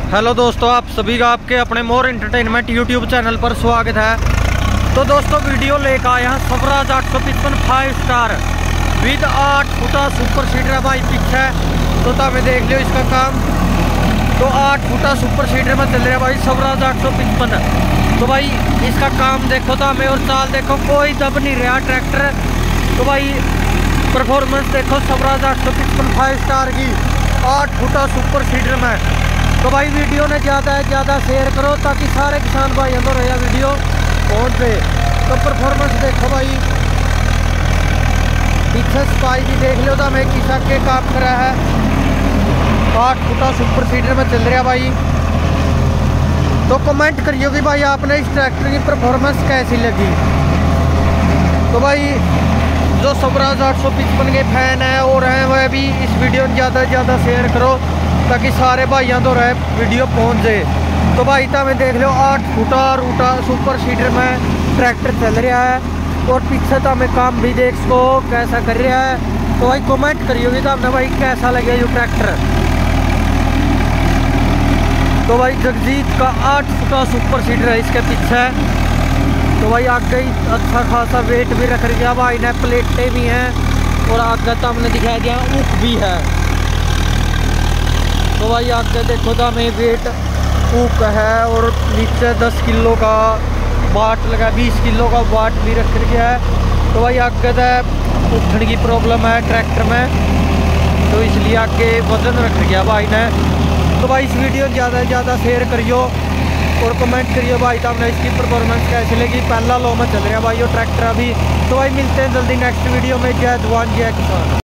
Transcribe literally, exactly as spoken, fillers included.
Hello दोस्तों, आप सभी का आपके अपने मोर एंटरटेनमेंट यूट्यूब चैनल पर स्वागत है। तो दोस्तों वीडियो लेकर आए हैं स्वराज आठ सौ पचपन फाइव स्टार विद आठ फुटा सुपर सीडर है भाई पीछे। तो तब देख लियो इसका काम। तो आठ फुटा सुपर सीडर में चल रहा है भाई स्वराज आठ सौ पचपन। तो भाई इसका काम देखो तो हमें और चाल देखो, कोई दब नहीं रहा ट्रैक्टर। तो भाई परफॉर्मेंस देखो स्वराज आठ सौ पचपन फाइव स्टार की आठ फुटा सुपर सीडर में। तो भाई वीडियो ने ज़्यादा से ज़्यादा शेयर करो ताकि सारे किसान भाई अंदर रहा वीडियो पहुँच पे। तो परफॉर्मेंस देखो भाई, पीछे स्पाई भी देख लो तो हमें किसा के काम करा है। आठ फुटा सुपर सीडर में चल रहा भाई। तो कमेंट करियो कि भाई आपने इस ट्रैक्टर की परफॉर्मेंस कैसी लगी। तो भाई जो स्वराज आठ सौ पचपन के फैन है और हैं वह भी इस वीडियो में ज़्यादा से ज़्यादा शेयर करो ताकि सारे भाइयों तो रहे वीडियो पहुंच जाए। तो भाई तो हमें देख लो आठ फुटा रूटा सुपर सीडर में ट्रैक्टर चल रहा है और पीछे तो हमें काम भी देख सको कैसा कर रहा है। तो भाई कमेंट करिएगा तो हमने भाई कैसा लगे ये ट्रैक्टर। तो भाई जगजीत का आठ फुटा सुपर सीडर है इसके पीछे। तो भाई आगे ही अच्छा खासा वेट भी रख दिया भाई ने, प्लेटें भी हैं और आगे तो हमने दिखा दिया ऊख भी है। तो भाई आगे देखो तो हमें वेट ऊक है और नीचे दस किलो का वाट लगा, बीस किलो का वाट भी रख गया है। तो भाई आगे तो उठने की प्रॉब्लम है ट्रैक्टर में, तो इसलिए आगे वजन रख गया भाई ने। तो भाई इस वीडियो ज़्यादा से ज़्यादा शेयर करियो और कमेंट करियो भाई तो हमने इसकी परफॉर्मेंस कैसी लगी। पहला लो में चल रहा भाई वो ट्रैक्टर अभी। तो भाई मिलते हैं जल्दी नेक्स्ट वीडियो में। जय जवान जय किसान।